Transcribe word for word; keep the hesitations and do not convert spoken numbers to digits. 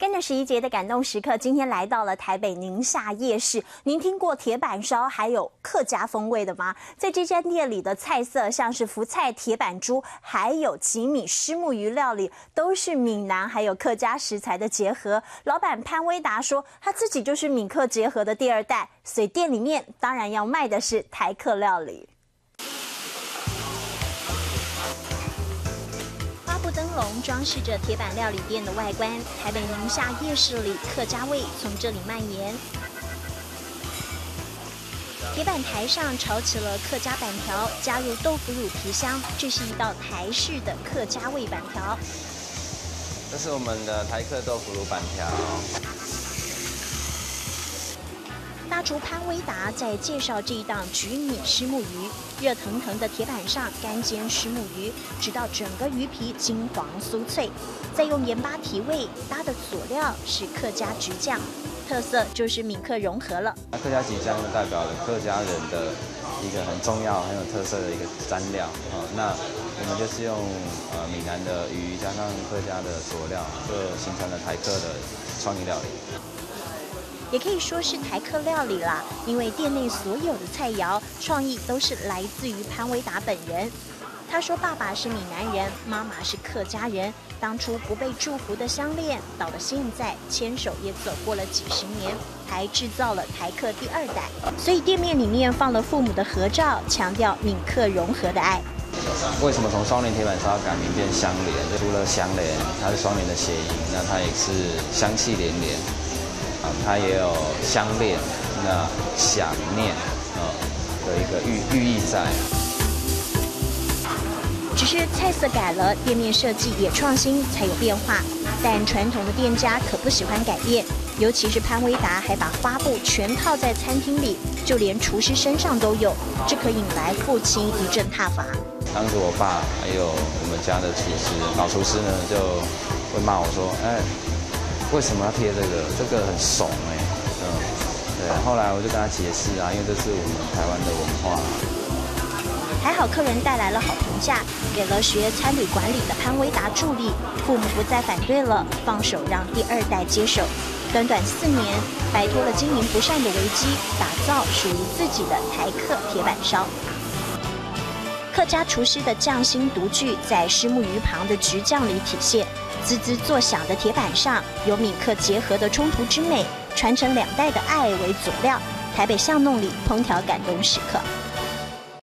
跟着十一节的感动时刻，今天来到了台北宁夏夜市。您听过铁板烧还有客家风味的吗？在这间店里的菜色，像是福菜、铁板猪，还有吉米虱目鱼料理，都是闽南还有客家食材的结合。老板潘威达说，他自己就是闽客结合的第二代，所以店里面当然要卖的是台客料理。 灯笼装饰着铁板料理店的外观，台北宁夏夜市里客家味从这里蔓延。铁板台上炒起了客家板条，加入豆腐乳皮香，这是一道台式的客家味板条。 这是我们的台客豆腐乳板条。 大厨潘威达在介绍这一档菊米虱目鱼，热腾腾的铁板上干煎虱目鱼，直到整个鱼皮金黄酥脆，再用盐巴提味，搭的佐料是客家菊酱，特色就是闽客融合了。 那客家菊酱代表了客家人的一个很重要、很有特色的一个蘸料啊、哦。那我们就是用呃闽南的鱼加上客家的佐料，就形成了台客的创意料理。 也可以说是台客料理啦，因为店内所有的菜肴创意都是来自于潘威达本人。他说，爸爸是闽南人，妈妈是客家人，当初不被祝福的相恋，到了现在牵手也走过了几十年，还制造了台客第二代。所以店面里面放了父母的合照，强调闽客融合的爱。 为什么从双联铁板烧改名变相连？除了相连，它是双联的谐音，那它也是香气连连。 啊，它也有相恋、那想念啊的一个寓寓意在。 只是菜色改了，店面设计也创新，才有变化。但传统的店家可不喜欢改变，尤其是潘威达还把花布全套在餐厅里，就连厨师身上都有，这可引来父亲一阵挞伐。 当时我爸还有我们家的厨师老厨师呢，就会骂我说：“哎。” 为什么要贴这个？这个很怂哎、欸，嗯，对。后来我就跟他解释啊，因为这是我们台湾的文化。 还好客人带来了好评价，给了学餐旅管理的潘威达助力，父母不再反对了，放手让第二代接手。短短四年，摆脱了经营不善的危机，打造属于自己的台客铁板烧。 客家厨师的匠心独具，在虱目鱼旁的菊酱里体现。滋滋作响的铁板上，有闽客结合的冲突之美，传承两代的爱为佐料。台北巷弄里烹调感动时刻。